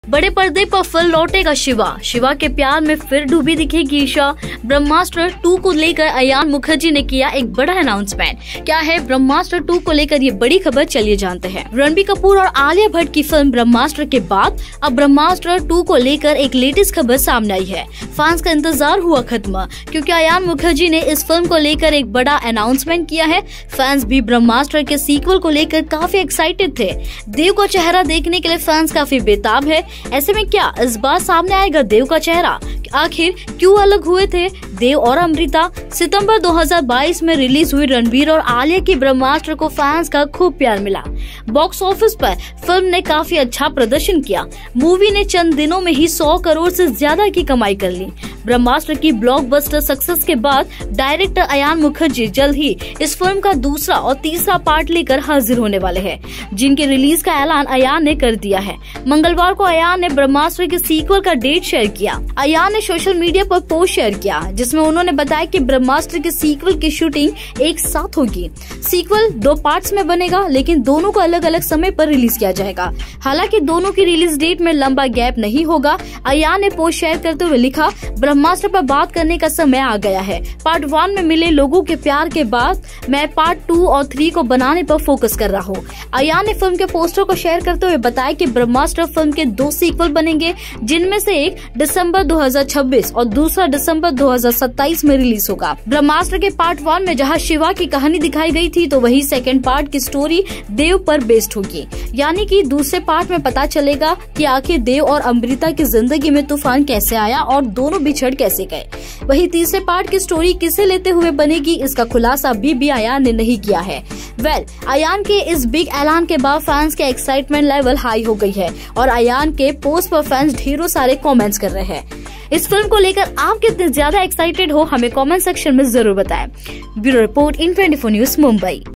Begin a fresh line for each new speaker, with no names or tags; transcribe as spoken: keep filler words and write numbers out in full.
बड़े पर्दे पर फिर लौटेगा शिवा। शिवा के प्यार में फिर डूबी दिखेगी ईशा। ब्रह्मास्त्र टू को लेकर अयान मुखर्जी ने किया एक बड़ा अनाउंसमेंट। क्या है ब्रह्मास्त्र टू को लेकर ये बड़ी खबर, चलिए जानते हैं। रणबीर कपूर और आलिया भट्ट की फिल्म ब्रह्मास्त्र के बाद अब ब्रह्मास्त्र टू को लेकर एक लेटेस्ट खबर सामने आई है। फैंस का इंतजार हुआ खत्म, क्योंकि अयान मुखर्जी ने इस फिल्म को लेकर एक बड़ा अनाउंसमेंट किया है। फैंस भी ब्रह्मास्त्र के सीक्वल को लेकर काफी एक्साइटेड थे। देव का चेहरा देखने के लिए फैंस काफी बेताब है। ऐसे में क्या इस बार सामने आएगा देव का चेहरा? आखिर क्यों अलग हुए थे देव और अमृता? सितंबर दो हज़ार बाईस में रिलीज हुई रणबीर और आलिया की ब्रह्मास्त्र को फैंस का खूब प्यार मिला। बॉक्स ऑफिस पर फिल्म ने काफी अच्छा प्रदर्शन किया। मूवी ने चंद दिनों में ही सौ करोड़ से ज्यादा की कमाई कर ली। ब्रह्मास्त्र की ब्लॉकबस्टर सक्सेस के बाद डायरेक्टर अयान मुखर्जी जल्द ही इस फिल्म का दूसरा और तीसरा पार्ट लेकर हाजिर होने वाले हैं, जिनके रिलीज का ऐलान अयान ने कर दिया है। मंगलवार को अयान ने ब्रह्मास्त्र के सीक्वल का डेट शेयर किया। अयान ने सोशल मीडिया पर पोस्ट शेयर किया, जिसमें उन्होंने बताया कि ब्रह्मास्त्र के सीक्वल की शूटिंग एक साथ होगी। सीक्वल दो पार्ट्स में बनेगा, लेकिन दोनों को अलग अलग समय पर रिलीज किया जाएगा। हालांकि दोनों की रिलीज डेट में लंबा गैप नहीं होगा। अयान ने पोस्ट शेयर करते हुए लिखा, ब्रह्मास्त्र पर बात करने का समय आ गया है। पार्ट वन में मिले लोगों के प्यार के बाद मैं पार्ट टू और थ्री को बनाने पर फोकस कर रहा हूँ। अयान ने फिल्म के पोस्टर को शेयर करते हुए बताया कि ब्रह्मास्त्र फिल्म के दो सीक्वल बनेंगे, जिनमें से एक दिसंबर दो हज़ार छब्बीस और दूसरा दिसंबर दो हज़ार सत्ताईस में रिलीज होगा। ब्रह्मास्त्र के पार्ट वन में जहाँ शिवा की कहानी दिखाई गई थी, तो वही सेकेंड पार्ट की स्टोरी देव पर बेस्ड होगी। यानी कि दूसरे पार्ट में पता चलेगा कि आखिर देव और अमृता की जिंदगी में तूफान कैसे आया और दोनों बिछड़ कैसे गए। वही तीसरे पार्ट की स्टोरी किसे लेते हुए बनेगी, इसका खुलासा अभी भी अयान ने नहीं किया है। वेल well, अयान के इस बिग ऐलान के बाद फैंस के एक्साइटमेंट लेवल हाई हो गई है और अयान के पोस्ट पर फैंस ढेरों सारे कमेंट्स कर रहे हैं। इस फिल्म को लेकर आप कितने ज्यादा एक्साइटेड हो, हमें कमेंट सेक्शन में जरूर बताएं। Bureau report in twenty four news Mumbai.